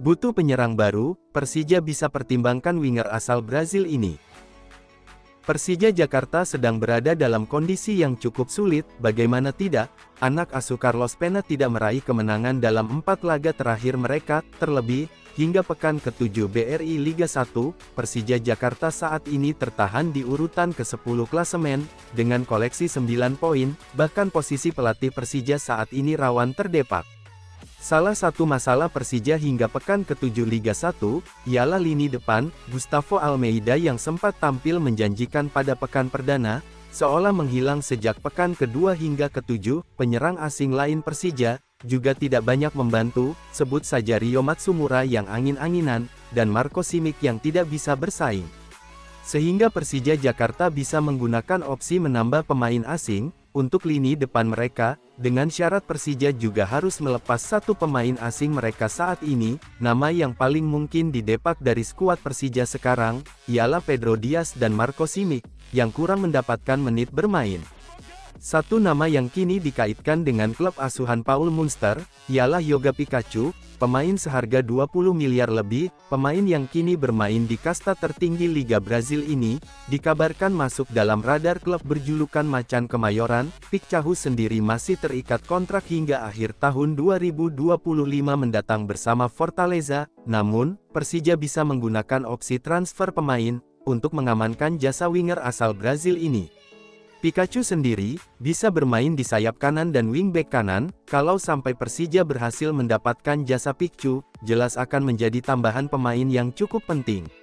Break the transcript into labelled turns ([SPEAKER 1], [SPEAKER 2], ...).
[SPEAKER 1] Butuh penyerang baru, Persija bisa pertimbangkan winger asal Brazil ini. Persija Jakarta sedang berada dalam kondisi yang cukup sulit, bagaimana tidak, anak asuh Carlos Pena tidak meraih kemenangan dalam 4 laga terakhir mereka, terlebih, hingga pekan ke-7 BRI Liga 1, Persija Jakarta saat ini tertahan di urutan ke-10 klasemen, dengan koleksi 9 poin, bahkan posisi pelatih Persija saat ini rawan terdepak. Salah satu masalah Persija hingga pekan ke-7 Liga 1, ialah lini depan, Gustavo Almeida yang sempat tampil menjanjikan pada pekan perdana, seolah menghilang sejak pekan kedua hingga ke-7, penyerang asing lain Persija, juga tidak banyak membantu, sebut saja Rio Matsumura yang angin-anginan, dan Marco Simic yang tidak bisa bersaing. Sehingga Persija Jakarta bisa menggunakan opsi menambah pemain asing, untuk lini depan mereka, dengan syarat Persija juga harus melepas satu pemain asing mereka saat ini, nama yang paling mungkin didepak dari skuad Persija sekarang, ialah Pedro Diaz dan Marco Simic, yang kurang mendapatkan menit bermain. Satu nama yang kini dikaitkan dengan klub asuhan Paul Munster, ialah Yoga Pikachu, pemain seharga 20 miliar lebih, pemain yang kini bermain di kasta tertinggi Liga Brazil ini, dikabarkan masuk dalam radar klub berjulukan Macan Kemayoran. Pikachu sendiri masih terikat kontrak hingga akhir tahun 2025 mendatang bersama Fortaleza, namun, Persija bisa menggunakan opsi transfer pemain, untuk mengamankan jasa winger asal Brazil ini. Pikachu sendiri, bisa bermain di sayap kanan dan wingback kanan, kalau sampai Persija berhasil mendapatkan jasa Pikachu, jelas akan menjadi tambahan pemain yang cukup penting.